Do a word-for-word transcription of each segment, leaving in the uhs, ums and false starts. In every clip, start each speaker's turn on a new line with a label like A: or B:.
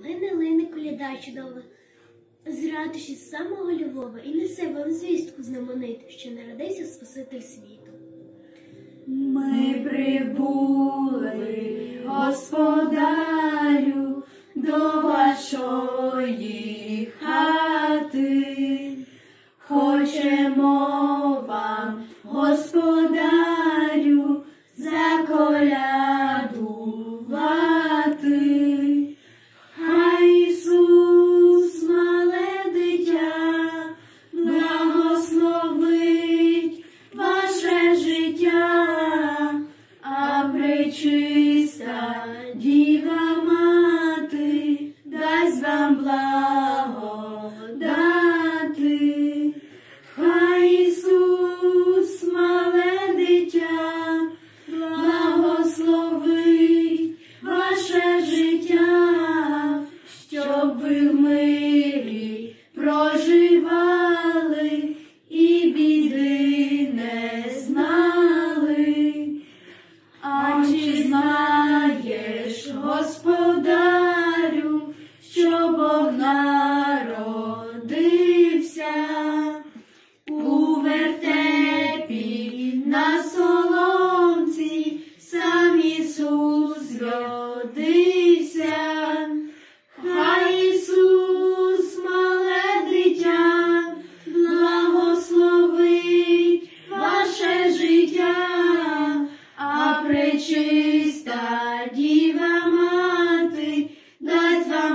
A: Лине, лине коляда чудова, з ратуші з самого Львова, і несе вам звістку знамениту, що народився Спаситель світу.
B: Ми прибули, Господарю, до вашої хати. Хочемо вам, Господарю, заколядувати. Хай Ісус, мале дитя, благословить ваше життя, а пречиста Діва Мати дасть вам благодати. Хай Ісус, мале дитя, благословить ваше життя, щоб ви в мирі проживали і біди не знали. А чи знаєш, Господарю, що Бог народився у вертепі на соломці, сам Ісус родився. Хай Ісус, мале дитя, благословить ваше життя, а пречиста Діва Мати дасть вам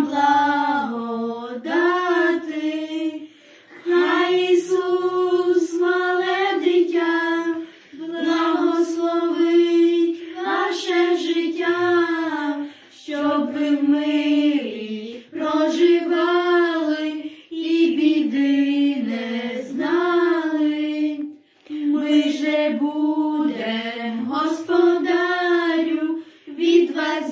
B: благодати. Хай Ісус, мале дитя, благословить ваше життя, щоб ви в мирі проживали і біди не знали. Ми же будем, Господарю, від вас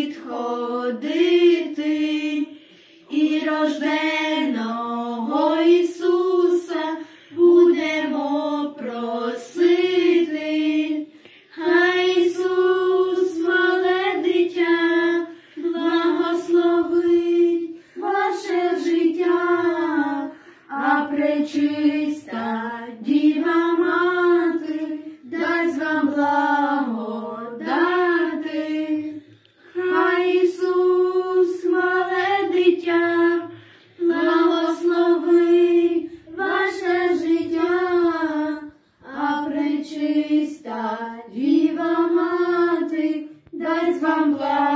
B: відходити, і рожденого Ісуса будемо просити. Хай Ісус, мале дитя, благословить ваше життя, а пречиста Діва Мати дасть вам благодати. Хай Ісус, мале дитя, благословить ваше життя, а пречиста Діва Мати дасть вам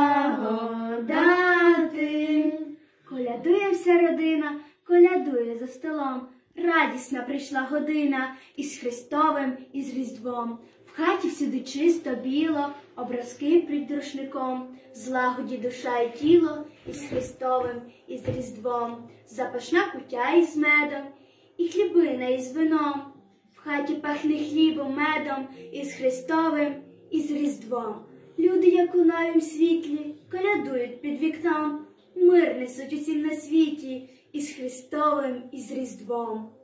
B: благодати.
C: Колядує вся родина, колядує за столом. Радісна прийшла година із Христовим, і з Різдвом. В хаті всюди чисто біло, образки під рушником. Злагоді душа і тіло, із Христовим, і з Різдвом. Запашна кутя із медом, і хлібина із вином. В хаті пахне хлібом, медом, із Христовим, і з Різдвом. Люди, як у новім світлі, колядують під вікном. Мир несуть усім на світі, із Христовим, і з Різдвом.